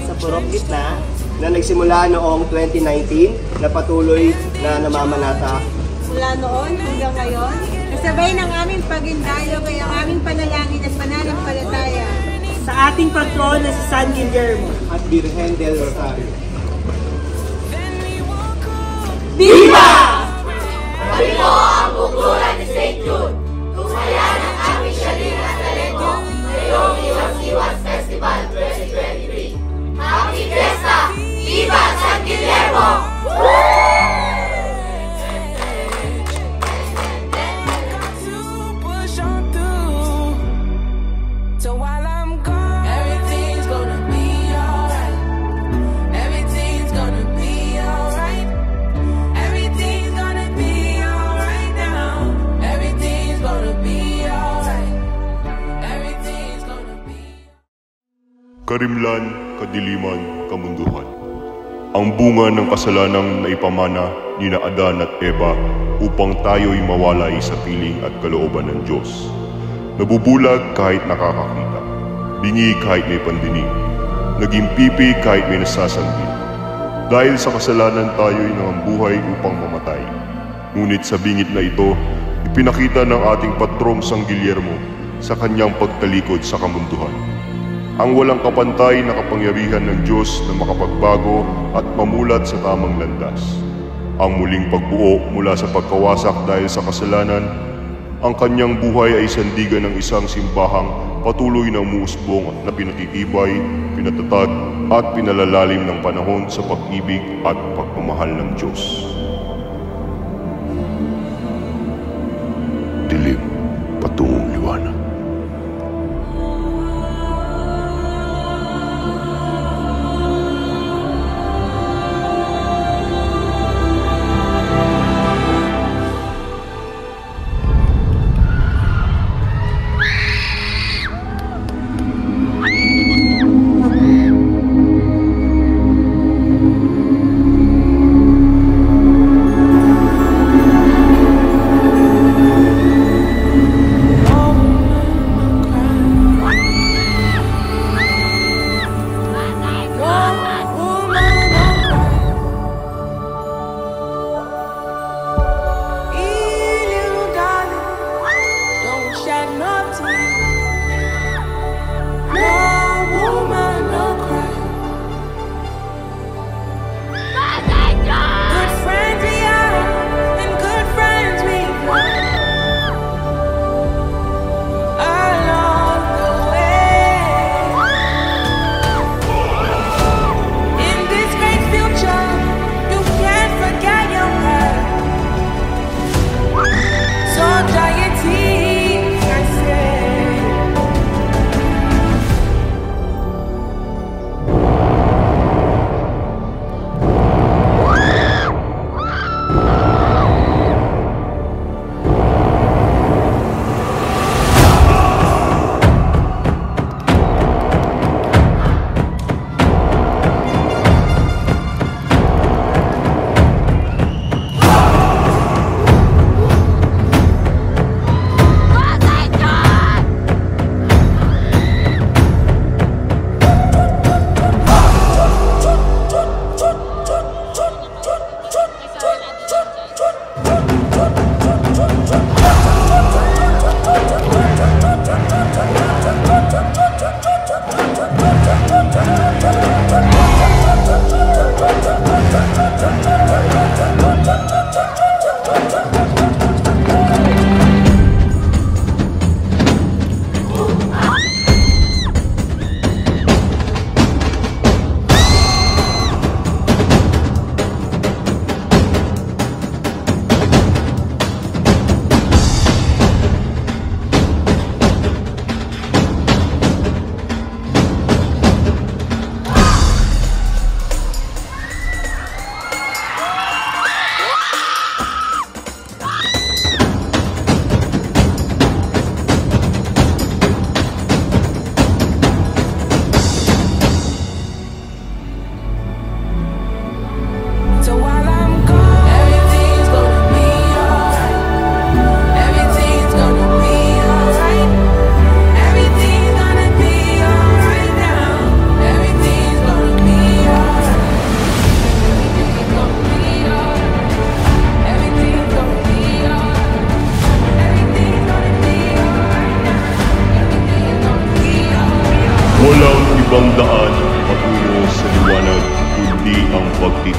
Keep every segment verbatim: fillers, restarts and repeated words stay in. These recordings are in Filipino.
sa Purok Gitna na nagsimula noong twenty nineteen na patuloy na namamanata. Mula noon hanggang ngayon, kasabay ng aming pag-indayo ay ang aming panalangin at pananampalataya sa ating patron na si San Guillermo at Virgen del Rosario. Viva! Marino ang bukluran ni Saint Jude. Tumayan ang aming shaling at talento ngayong Iwas-Iwas Festival twenty twenty-three. Happy Fiesta! Viva San Guillermo! Karimlan, kadiliman, kamunduhan. Ang bunga ng kasalanang naipamana ni na Adan at Eva upang tayo'y mawalay sa piling at kalooban ng Diyos. Nabubulag kahit nakakakita, bingi kahit may pandinig, naging pipi kahit may nasasanggit. Dahil sa kasalanan tayo'y nangambuhay upang mamatay. Ngunit sa bingit na ito, ipinakita ng ating patrong San Guillermo sa kanyang pagtalikod sa kamunduhan. Ang walang kapantay na kapangyarihan ng Diyos na makapagbago at mamulat sa tamang landas. Ang muling pagbuo mula sa pagkawasak dahil sa kasalanan, ang kanyang buhay ay sandigan ng isang simbahang patuloy na umuusbong na pinakikibay, pinatatag at pinalalalim ng panahon sa pag-ibig at pagmamahal ng Diyos. Dilim patungong liwanag.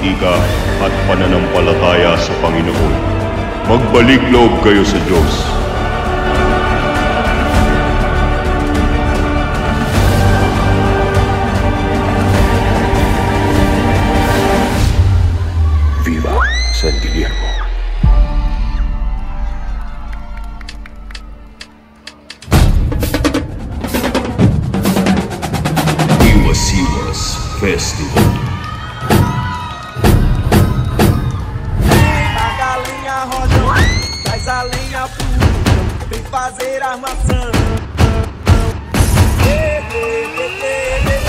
pangangalaga at pananampalataya sa Panginoon. Magbalik loob kayo sa Diyos. Viva San Guillermo. Iwas-Iwas Festival. A galinha roda, traz a lenha pro fogo, vem fazer armação. Ei, ei, ei, ei, ei.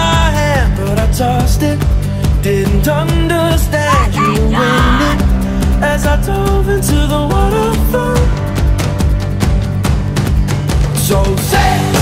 Didn't understand you when it as I dove into the waterfall. So say